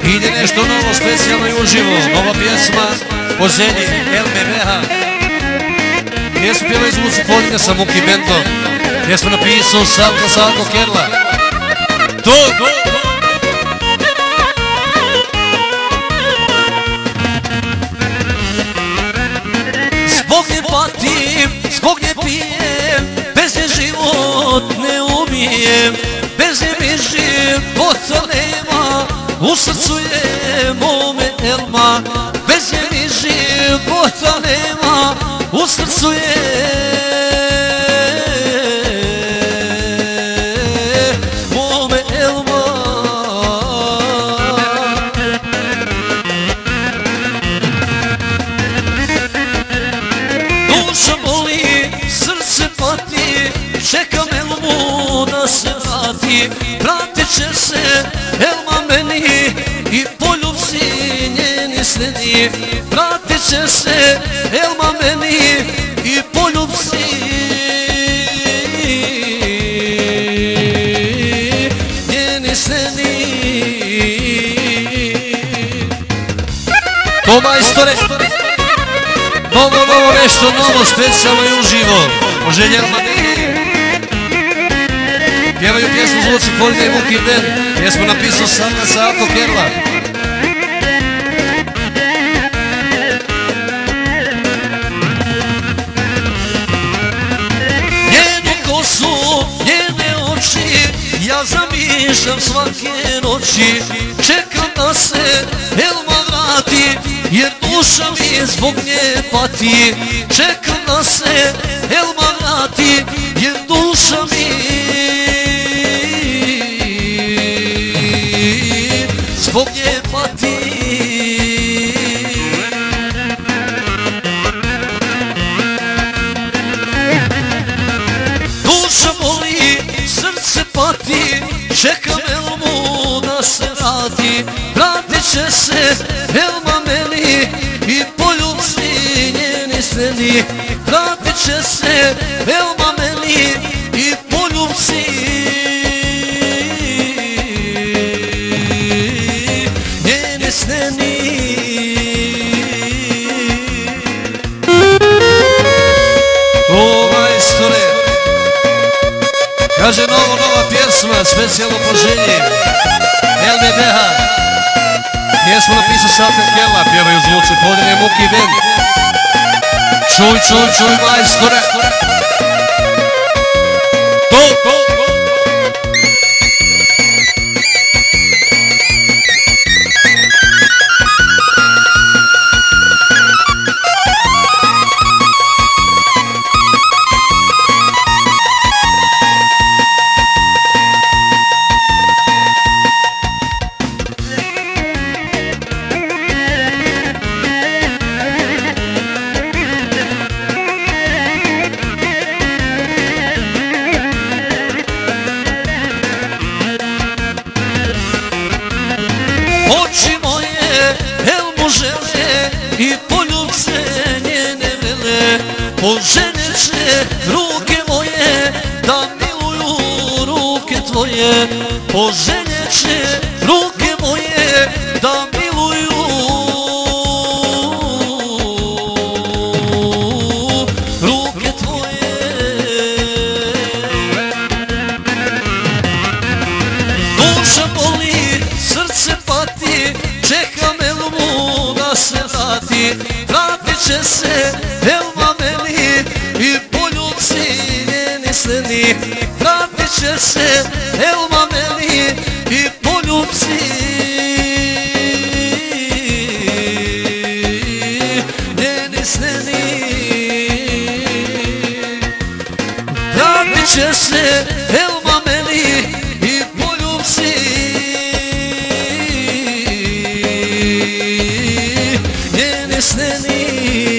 Ide nešto novo, specijalno i uživo. Nova pjesma po želji LBBH. Pjesmu pjevaju zvuci Podinja sa Muki Bento. Pjesmu napisao Savko Kerla. Zbog nje patim, zbog nje pijem, bez nje život ne umijem, bez nje mi života nema, u srcu je mome Elma, bez nje mi života nema, u srcu je mome Elma. Duša boli, srce pati, čekam Elmu da se vrati, vratit će se Elma meni i poljubci njeni sledi, vratit će se Elma meni i poljubci njeni sledi. To majstore, novo nešto novo, specijalno i uživo. Po želji Elma meni. Pjevaju pjesmu zvuci Podinja i Muki Bent. Pjesmu napisao Savko Kerla. Njenu kosu, njene oči, ja zamišljam svake noći, čekam da se Elma vrati, jer duša mi zbog nje pati, čekam da se Elma vrati, jer duša mi zbog nje pati. Duša boli, srce pati, čekam Elmu da se vrati, vratit će se Elma meni i poljubci njeni sledi, vratit će se Elma meni i poljubci njeni sledi. Kaže nova pjesma, specijalno po želji LBBH. Pjesmu napisao Savko Kerla, pjevaju zvuci Podinja i Muki Bent. Čuj majstore. Oči moje Elmu žele i poljubce njene vele, poželjet će ruke moje da miluju ruke tvoje, poželjet će ruke moje da miluju ruke tvoje. Duša boli, srce pati, čekam Elmu da se vrati, vratit će se Elma meni i poljubci njeni sledi, vratit će se Elma meni i poljubci njeni sledi, vratit će se Elma meni i poljubci njeni sledi.